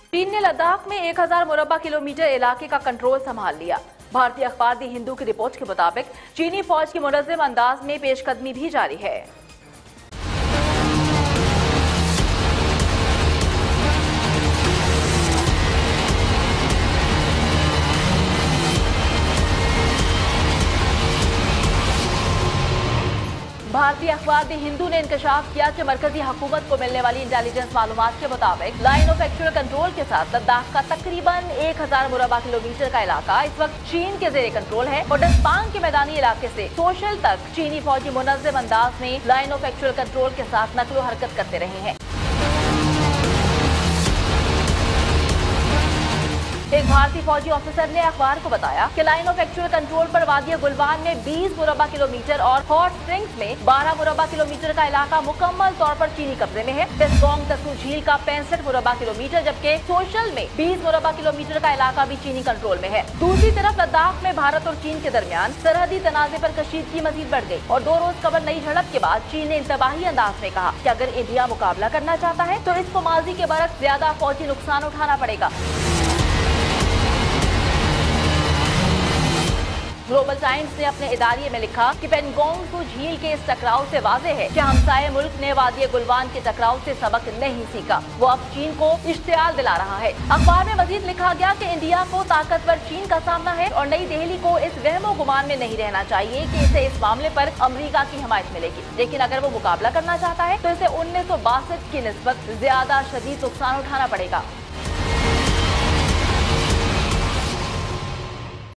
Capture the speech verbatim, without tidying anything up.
चीन ने लद्दाख में एक हजार मुरब्बा किलोमीटर इलाके का कंट्रोल संभाल लिया। भारतीय अखबार दी हिंदू की रिपोर्ट के मुताबिक चीनी फौज की मुनज़्ज़म अंदाज में पेशकदमी भी जारी है। भारतीय अखबार दी हिंदू ने इंकशाफ किया कि मरकजी हुकूमत को मिलने वाली इंटेलिजेंस मालूमात के मुताबिक लाइन ऑफ एक्चुअल कंट्रोल के साथ लद्दाख का तकरीबन एक हजार मुरब्बा किलोमीटर का इलाका इस वक्त चीन के जेरे कंट्रोल है और डसपांग के मैदानी इलाके से सोशल तक चीनी फौजी मुनज़्ज़म अंदाज में लाइन ऑफ एक्चुअल कंट्रोल के साथ नकलो हरकत करते रहे हैं। एक भारतीय फौजी ऑफिसर ने अखबार को बताया कि लाइन ऑफ एक्चुअल कंट्रोल पर वादिया गुलवान में बीस मुरब्बा किलोमीटर और हॉट स्प्रिंग्स में बारह मुरब्बा किलोमीटर का इलाका मुकम्मल तौर पर चीनी कब्जे में है। टेस्कोंग तसू झील का पैंसठ मुरब्बा किलोमीटर जबकि सोशल में बीस मुरब्बा किलोमीटर का इलाका भी चीनी कंट्रोल में है। दूसरी तरफ लद्दाख में भारत और चीन के दरमियान सरहदी तनाजे पर कशीदगी मजीद बढ़ गई और दो रोज कबल नई झड़प के बाद चीन ने इंतबाही अंदाज में कहा कि अगर इंडिया मुकाबला करना चाहता है तो इसको माजी के बरक्स ज्यादा फौजी नुकसान उठाना पड़ेगा। ग्लोबल टाइम्स ने अपने इदारिये में लिखा कि पेंगोंग झील के इस टकराव से वाज़ेह है कि हमसाये मुल्क ने वादिया गुलवान के टकराव से सबक नहीं सीखा, वो अब चीन को इश्तियाल दिला रहा है। अखबार में मजीद लिखा गया कि इंडिया को ताकतवर चीन का सामना है और नई दिल्ली को इस वहमो गुमान में नहीं रहना चाहिए कि इसे इस मामले पर अमरीका की हिमायत मिलेगी, लेकिन अगर वो मुकाबला करना चाहता है तो इसे उन्नीस सौ बासठ की निस्बत ज्यादा शदीद नुकसान उठाना पड़ेगा।